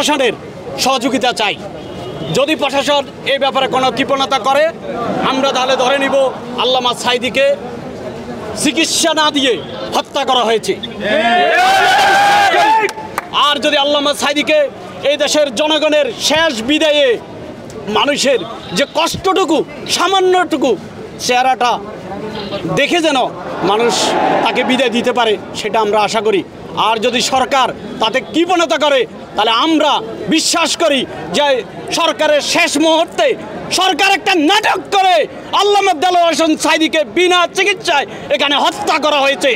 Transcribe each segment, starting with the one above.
প্রশাসনের সহযোগিতা চাই। যদি প্রশাসন এই ব্যাপারে কোনো কৃপণতা করে, আমরা তাহলে ধরে নিব আল্লামা সাঈদীকে চিকিৎসা না দিয়ে হত্যা করা হয়েছে। আর যদি আল্লামা সাঈদীকে এই দেশের জনগণের শেষ বিদায়ে মানুষের যে কষ্টটুকু, সামান্যটুকু চেহারাটা দেখে যেন মানুষ তাকে বিদায় দিতে পারে, সেটা আমরা আশা করি। আর যদি সরকার তাতে কৃপণতা করে, তাহলে আমরা বিশ্বাস করি যে সরকারের শেষ মুহূর্তে সরকার একটা নাটক করে আল্লামা দেলোয়ার হোসেন সাঈদীকে বিনা চিকিৎসায় এখানে হত্যা করা হয়েছে।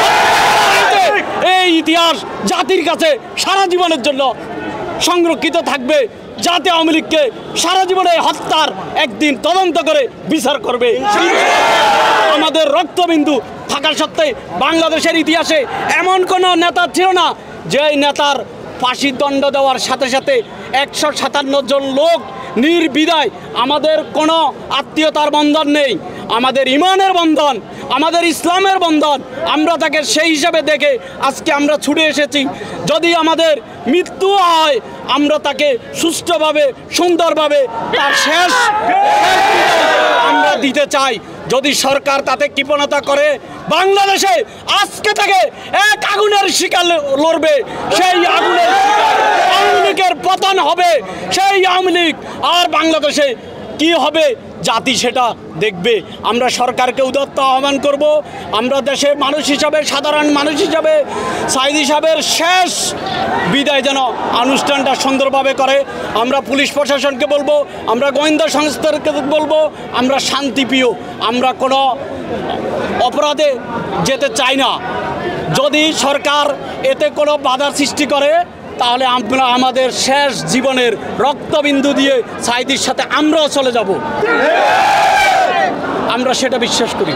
এই ইতিহাস জাতির কাছে সারা জীবনের জন্য সংরক্ষিত থাকবে। যাতে আওয়ামী লীগকে সারা জীবনে হত্যার একদিন তদন্ত করে বিচার করবে। আমাদের রক্তবিন্দু থাকা সত্ত্বে বাংলাদেশের ইতিহাসে এমন কোনো নেতা ছিল না যে নেতার ফাঁসির দণ্ড দেওয়ার সাথে সাথে 157 জন লোক নির্বিধায়, আমাদের কোনো আত্মীয়তার বন্ধন নেই, আমাদের ইমানের বন্ধন, আমাদের ইসলামের বন্ধন, আমরা তাকে সেই হিসাবে দেখে আজকে আমরা ছুটে এসেছি। যদি আমাদের মৃত্যু হয়, আমরা তাকে সুষ্ঠুভাবে সুন্দরভাবে তার শেষ আমরা দিতে চাই। যদি সরকার তাতে কৃপণতা করে, বাংলাদেশে আজকে থেকে এক আগুনের শিকার লড়বে। সেই আগুনের আওয়ামী লীগের পতন হবে। সেই আওয়ামী লীগ আর বাংলাদেশে কি হবে জাতি সেটা দেখবে। আমরা সরকারকে উদাত্ত আহ্বান করব। আমরা দেশের মানুষ হিসাবে, সাধারণ মানুষ হিসাবে সাঈদী সাহেবের শেষ বিদায় যেন অনুষ্ঠানটা সুন্দরভাবে করে। আমরা পুলিশ প্রশাসনকে বলবো, আমরা গোয়েন্দা সংস্থাকে বলবো, আমরা শান্তিপ্রিয়, আমরা কোনো অপরাধে যেতে চাই না। যদি সরকার এতে কোনো বাধার সৃষ্টি করে, তাহলে আমরা আমাদের শেষ জীবনের রক্তবিন্দু দিয়ে সাঈদীর সাথে আমরাও চলে যাব। আমরা সেটা বিশ্বাস করি।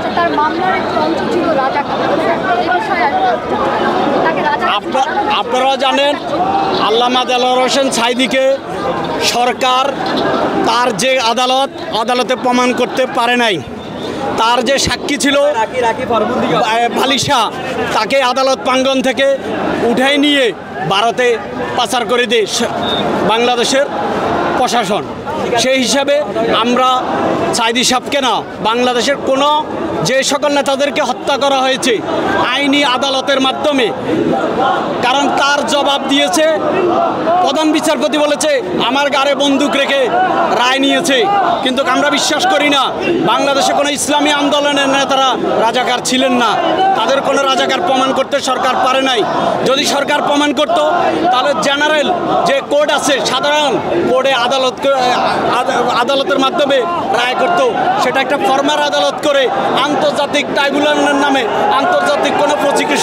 আপনারা জানেন, আল্লামা দেলোয়ার হোসেন সাঈদীকে সরকার তার যে আদালতে প্রমাণ করতে পারে নাই। তার যে সাক্ষী ছিল বালিশা, তাকে আদালত প্রাঙ্গণ থেকে উঠাই নিয়ে ভারতে পাচার করে দেয় বাংলাদেশের প্রশাসন। সেই হিসাবে আমরা সাঈদী সাহেবকে না, বাংলাদেশের কোনো যে সকল নেতাদেরকে হত্যা করা হয়েছে আইনি আদালতের মাধ্যমে, কারণ তার জবাব দিয়েছে প্রধান বিচারপতি বলেছে আমার গাড়ে বন্দুক রেখে রায় নিয়েছে। কিন্তু আমরা বিশ্বাস করি না, বাংলাদেশে কোনো ইসলামী আন্দোলনের নেতারা রাজাকার ছিলেন না, তাদের কোনো রাজাকার প্রমাণ করতে সরকার পারে নাই। যদি সরকার প্রমাণ করত, তাহলে জেনারেল যে কোর্ট আছে, সাধারণ কোর্টে আদালতের মাধ্যমে রায় করত। সেটা একটা ফরমাল আদালত করে আন্তর্জাতিক ট্রাইব্যুনালের নামে আন্তর্জাতিক কোনো প্রসিকিউশন